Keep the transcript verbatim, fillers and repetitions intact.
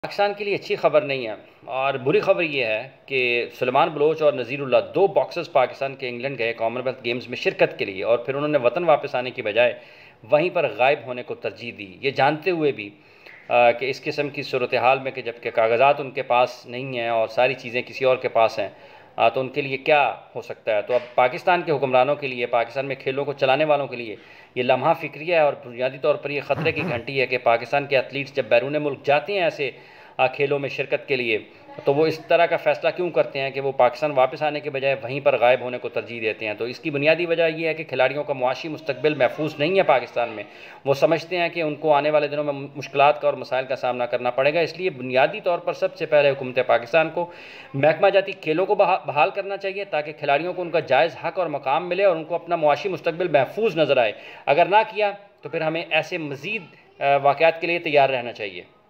पाकिस्तान के लिए अच्छी खबर नहीं है और बुरी खबर ये है कि सुलेमान बलोच और नज़ीरुल्लाह दो बॉक्सर्स पाकिस्तान के इंग्लैंड गए कॉमनवेल्थ गेम्स में शिरकत के लिए और फिर उन्होंने वतन वापस आने की बजाय वहीं पर गायब होने को तरजीह दी, ये जानते हुए भी आ, कि इस किस्म की सूरत हाल में कि जबकि कागजात उनके पास नहीं हैं और सारी चीज़ें किसी और के पास हैं, आ, तो उनके लिए क्या हो सकता है। तो अब पाकिस्तान के हुक्मरानों के लिए, पाकिस्तान में खेलों को चलाने वालों के लिए ये लम्हा फ़िक्रिया है और बुनियादी तौर पर ये ख़तरे की घंटी है कि पाकिस्तान के एथलीट्स जब बैरून मुल्क जाते हैं ऐसे खेलों में शिरकत के लिए, तो वो इस तरह का फ़ैसला क्यों करते हैं कि वो पाकिस्तान वापस आने के बजाय वहीं पर गायब होने को तरजीह देते हैं। तो इसकी बुनियादी वजह यह है कि खिलाड़ियों का मुआशी मुस्तकबिल महफूज नहीं है पाकिस्तान में। वो समझते हैं कि उनको आने वाले दिनों में मुश्किलात का और मसाइल का सामना करना पड़ेगा। इसलिए बुनियादी तौर पर सबसे पहले हुकूमत पाकिस्तान को महकमा जाती खेलों को बहाल करना चाहिए ताकि खिलाड़ियों को उनका जायज़ हक़ और मकाम मिले और उनको अपना मुआशी मुस्तकबिल महफूज नज़र आए। अगर ना किया तो फिर हमें ऐसे मज़ीद वाक़यात के लिए तैयार रहना चाहिए।